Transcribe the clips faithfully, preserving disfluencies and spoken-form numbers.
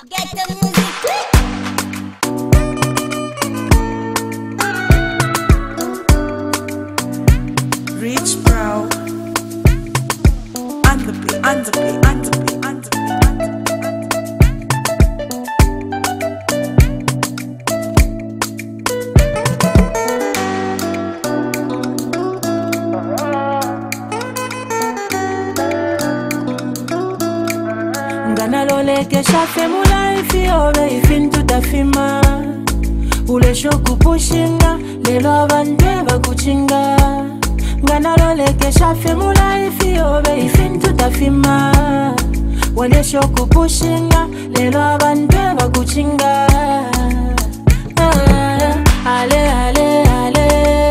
Get the music. Rich Bro. On the beat, on the beat, on the beat, on the beat. Ngana lole ke shafe mu life yobe ifintu tafima ule shoku pushinga lelo abantu bakuchinga. Ngana lole ke shafe mu life yobe ifintu tafima ule shoku pushinga lelo abantu bakuchinga. Ale ale ale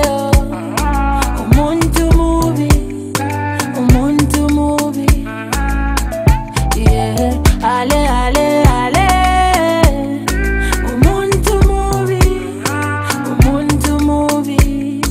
umuntu mubi umuntu mubi. Yeah, ale ale ale umuntu mubi umuntu mubi.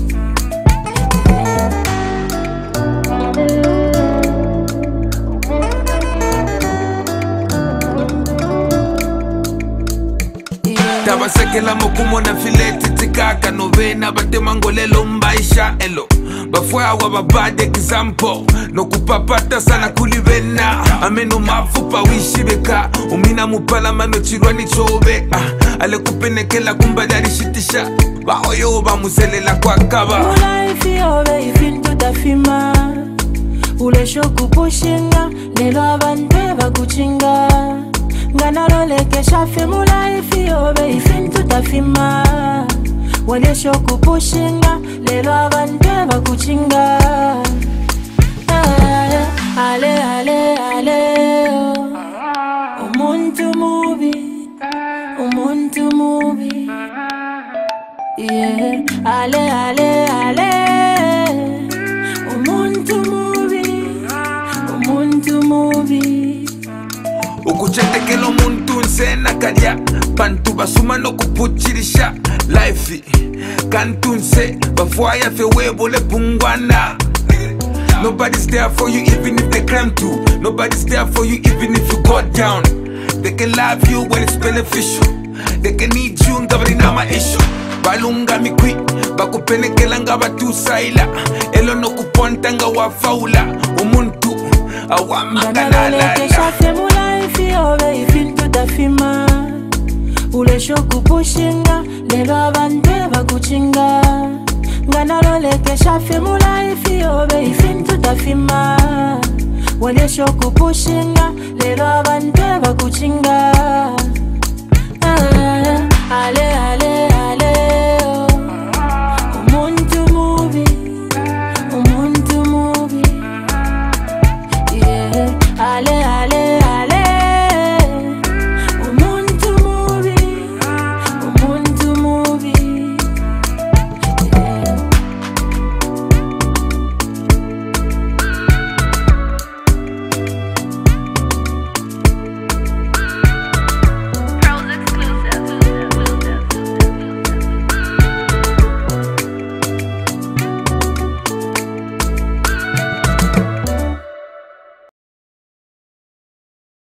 Yeah. Tabasekela mokumona fileti tikaka novena batemangolelo mbaisha elo bafwa wababade example no kupapata sana kulivena ameno mafupa wishibeka umina mupala mano chirwani chobe ah, ale kupenekela kumbadari shitisha baoyo bamuzelela kwa kaba Life yobe ifintu tafima ule shoku pushinga lelo abantu bakuchinga. Ngana lole ke shafe mu life yobe ifintu tafima ule shoku pushinga lelo abantu bakuchinga. Ale ale ale umuntu mubi umuntu mubi. Yeah, ale ale ale umuntu mubi umuntu mubi. ukuchetekela omuntu nsena kalya bantu basuma nokupuchirisha life kantu nse bafwaya fe webole pungwana. Nobody's there for you even if they claim to. Nobody's there for you even if you go down. They can love you when it's beneficial. They can need you ngabrina ma issue. Balunga mikwi bakupenekela ngabatu saila elo nokuponta nga wafaula umuntu awamagana la ke shafe mu life yobe ifintu tafima ule shoku pushinga lelo abantu bakuchinga. Ngana lole ke shafe mu life yobe ifintu tafima ule shoku pushinga lelo abantu bakuchinga. Ale ale ale